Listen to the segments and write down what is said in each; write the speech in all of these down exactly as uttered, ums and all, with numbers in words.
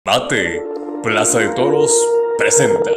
Mate, Plaza de Toros presenta.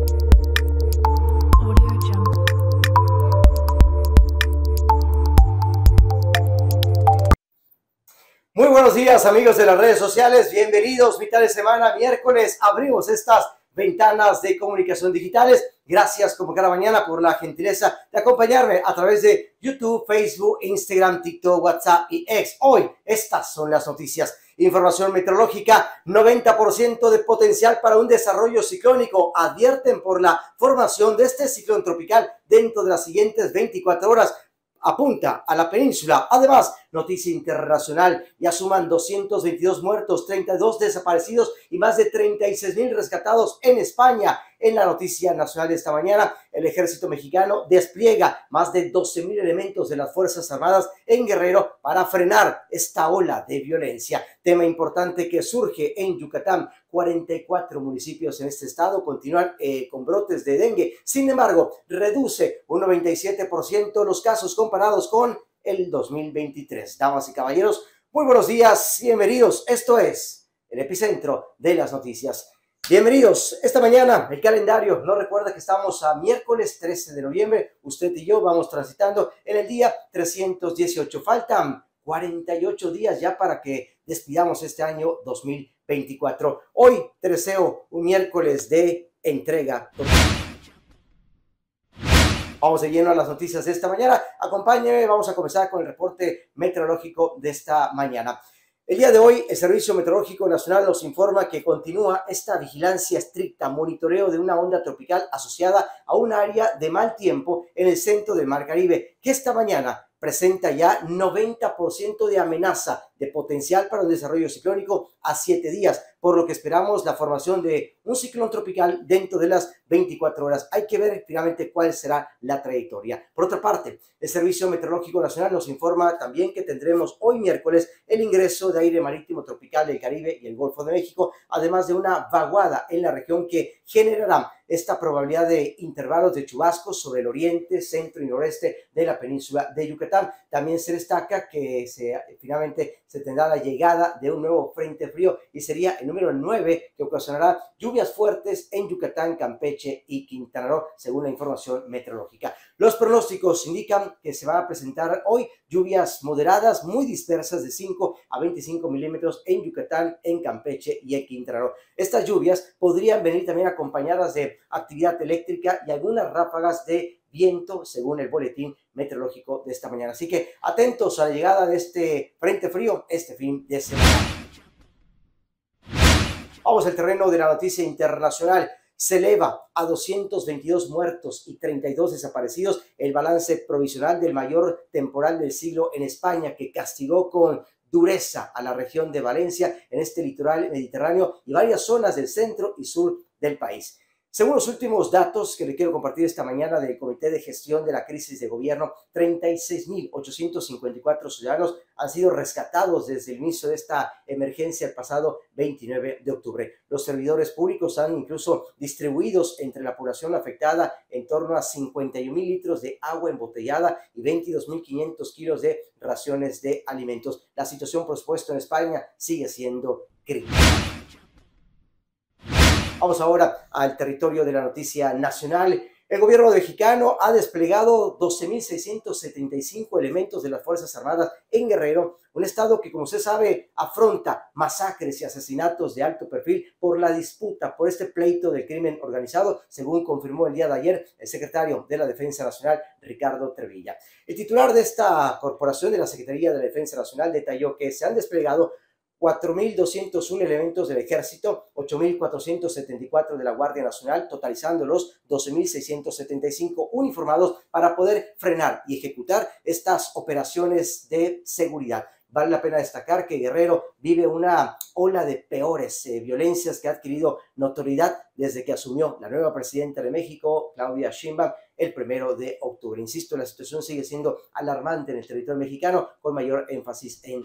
Muy buenos días, amigos de las redes sociales, bienvenidos, mitad de semana, miércoles, abrimos estas ventanas de comunicación digitales. Gracias como cada mañana por la gentileza de acompañarme a través de YouTube, Facebook, Instagram, TikTok, WhatsApp y X. Hoy estas son las noticias. Información meteorológica, noventa por ciento de potencial para un desarrollo ciclónico. Advierten por la formación de este ciclón tropical dentro de las siguientes veinticuatro horas. Apunta a la península. Además, noticia internacional, ya suman doscientos veintidós muertos, treinta y dos desaparecidos y más de treinta y seis mil rescatados en España. En la noticia nacional de esta mañana, el ejército mexicano despliega más de doce mil elementos de las Fuerzas Armadas en Guerrero para frenar esta ola de violencia. Tema importante que surge en Yucatán. cuarenta y cuatro municipios en este estado continúan eh, con brotes de dengue. Sin embargo, reduce un noventa y siete por ciento los casos comparados con el dos mil veintitrés. Damas y caballeros, muy buenos días, bienvenidos. Esto es el epicentro de las noticias. Bienvenidos. Esta mañana el calendario nos recuerda que estamos a miércoles trece de noviembre. Usted y yo vamos transitando en el día trescientos dieciocho. Faltan cuarenta y ocho días ya para que despidamos este año dos mil veinticuatro. Hoy te deseo un miércoles de entrega total. Vamos de lleno a las noticias de esta mañana. Acompáñeme, vamos a comenzar con el reporte meteorológico de esta mañana. El día de hoy, el Servicio Meteorológico Nacional nos informa que continúa esta vigilancia estricta, monitoreo de una onda tropical asociada a un área de mal tiempo en el centro del Mar Caribe, que esta mañana presenta ya noventa por ciento de amenaza de potencial para un desarrollo ciclónico a siete días, por lo que esperamos la formación de un ciclón tropical dentro de las veinticuatro horas. Hay que ver finalmente cuál será la trayectoria. Por otra parte, el Servicio Meteorológico Nacional nos informa también que tendremos hoy miércoles el ingreso de aire marítimo tropical del Caribe y el Golfo de México, además de una vaguada en la región que generará esta probabilidad de intervalos de chubascos sobre el oriente, centro y noreste de la península de Yucatán. También se destaca que se, finalmente se tendrá la llegada de un nuevo frente frío y sería el número nueve que ocasionará lluvias fuertes en Yucatán, Campeche y Quintana Roo, según la información meteorológica. Los pronósticos indican que se van a presentar hoy lluvias moderadas muy dispersas de cinco a veinticinco milímetros en Yucatán, en Campeche y en Quintana Roo. Estas lluvias podrían venir también acompañadas de actividad eléctrica y algunas ráfagas de viento, según el boletín meteorológico de esta mañana. Así que atentos a la llegada de este frente frío este fin de semana. Vamos al terreno de la noticia internacional. Se eleva a doscientos veintidós muertos y treinta y dos desaparecidos el balance provisional del mayor temporal del siglo en España, que castigó con dureza a la región de Valencia en este litoral mediterráneo y varias zonas del centro y sur del país. Según los últimos datos que le quiero compartir esta mañana del Comité de Gestión de la Crisis de Gobierno, treinta y seis mil ochocientos cincuenta y cuatro ciudadanos han sido rescatados desde el inicio de esta emergencia el pasado veintinueve de octubre. Los servidores públicos han incluso distribuidos entre la población afectada en torno a cincuenta y un mil litros de agua embotellada y veintidós mil quinientos kilos de raciones de alimentos. La situación, por supuesto, en España sigue siendo crítica. Vamos ahora al territorio de la noticia nacional. El gobierno mexicano ha desplegado doce mil seiscientos setenta y cinco elementos de las Fuerzas Armadas en Guerrero, un estado que, como usted sabe, afronta masacres y asesinatos de alto perfil por la disputa, por este pleito del crimen organizado, según confirmó el día de ayer el secretario de la Defensa Nacional, Ricardo Trevilla. El titular de esta corporación de la Secretaría de la Defensa Nacional detalló que se han desplegado cuatro mil doscientos uno elementos del Ejército, ocho mil cuatrocientos setenta y cuatro de la Guardia Nacional, totalizando los doce mil seiscientos setenta y cinco uniformados para poder frenar y ejecutar estas operaciones de seguridad. Vale la pena destacar que Guerrero vive una ola de peores eh, violencias que ha adquirido notoriedad desde que asumió la nueva presidenta de México, Claudia Sheinbaum, el primero de octubre. Insisto, la situación sigue siendo alarmante en el territorio mexicano, con mayor énfasis en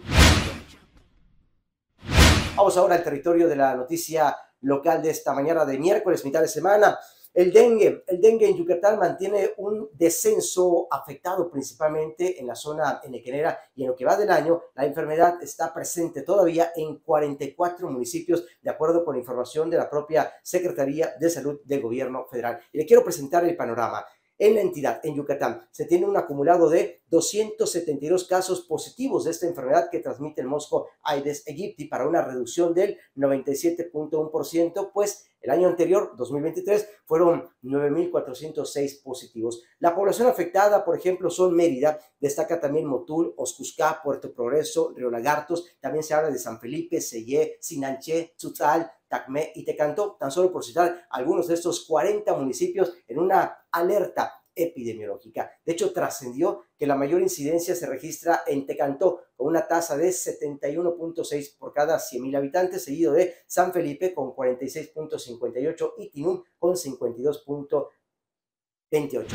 Vamos ahora al territorio de la noticia local de esta mañana de miércoles, mitad de semana. El dengue, el dengue en Yucatán mantiene un descenso afectado principalmente en la zona enequenera y en lo que va del año, la enfermedad está presente todavía en cuarenta y cuatro municipios, de acuerdo con la información de la propia Secretaría de Salud del Gobierno Federal. Y le quiero presentar el panorama. En la entidad, en Yucatán, se tiene un acumulado de doscientos setenta y dos casos positivos de esta enfermedad que transmite el mosco Aedes aegypti para una reducción del noventa y siete punto uno por ciento, pues el año anterior, dos mil veintitrés, fueron nueve mil cuatrocientos seis positivos. La población afectada, por ejemplo, son Mérida, destaca también Motul, Oscusca, Puerto Progreso, Río Lagartos, también se habla de San Felipe, Sellé, Sinanché, Tzutzal, Tacmé y Tecantó, tan solo por citar algunos de estos cuarenta municipios en una alerta epidemiológica. De hecho, trascendió que la mayor incidencia se registra en Tecantó, con una tasa de setenta y uno punto seis por cada cien mil habitantes, seguido de San Felipe con cuarenta y seis punto cincuenta y ocho y Tinún con cincuenta y dos punto veintiocho.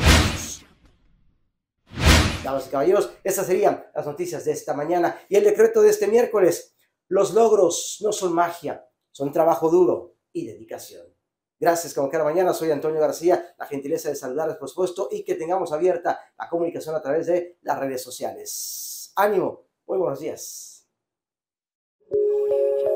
Damas y caballeros, estas serían las noticias de esta mañana y el decreto de este miércoles. Los logros no son magia, son trabajo duro y dedicación. Gracias, como cada mañana, soy Antonio García, la gentileza de saludarles, por supuesto, y que tengamos abierta la comunicación a través de las redes sociales. ¡Ánimo! Muy buenos días.